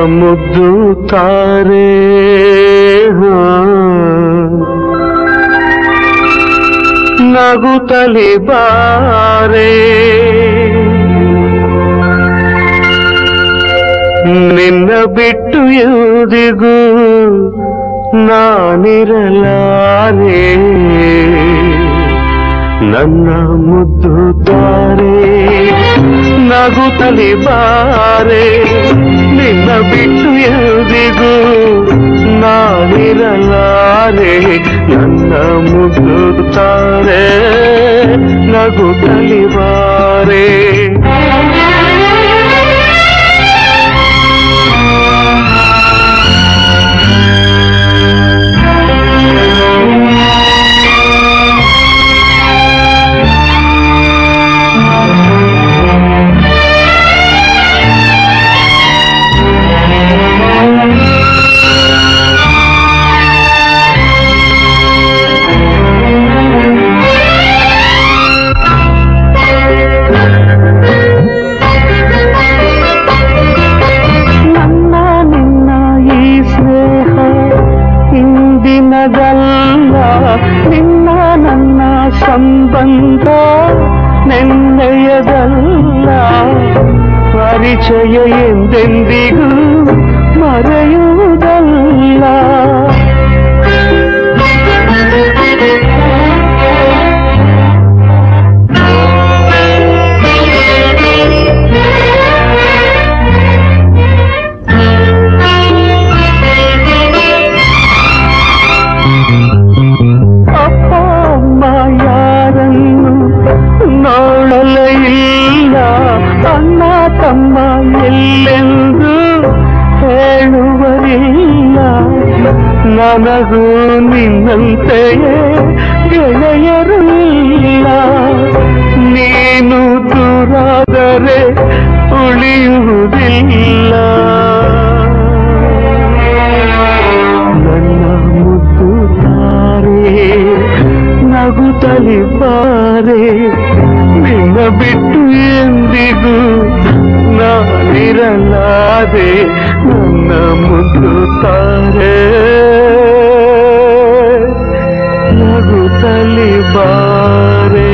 ಮುದ್ದು ತಾರೆ ನಗುತ್ತಲಿ ಬಾರೆ ನಿನ್ನ ಬಿಟ್ಟು ಎಂದಿಗೂ ನಾನಿರಲಾರೆ ನನ್ನ ಮುದ್ದು ತಾರೆ ನಗುತ್ತಲಿ ಬಾರೆ ನಿನ್ನ ಬಿಟ್ಟು ಎಂದಿಗೂ ನಾನಿರಲಾರೆ ನನ್ನ ಮುದ್ದು ತಾರೆ ನಗುತ್ತಲಿ ಬಾರೆ ನಿನ್ನ ನನ್ನ ಸಂಬಂಧ ನೆನ್ನೆಯದಲ್ಲ ಪರಿಚಯ ಎಂದೆಂದಿಗೂ ಮರೆಯುವುದಲ್ಲ ನೋಡಲೇ ಇಲ್ಲ ಅಣ್ಣ ತಮ್ಮ ಎಲ್ಲೆಂದು ಹೇಳುವರಿಲ್ಲ ನನಗೂ ನಿನ್ನಂತೆಯೇ ಗೆಳೆಯರು ಇಲ್ಲ ನೀನು ದೂರಾದರೆ ಉಳಿಯುವುದಿಲ್ಲ ನನ್ನ ಮುದ್ದು ತಾರೆ ನಗುತ್ತಲಿ ಬಾರೆ ನಿನ್ನ ಬಿಟ್ಟು ಎಂದಿಗೂ ನಾನಿರಲಾದೆ ನನ್ನ ಮುದ್ದು ತಾರೆ ನಗುತ್ತಲಿ ಬಾರೆ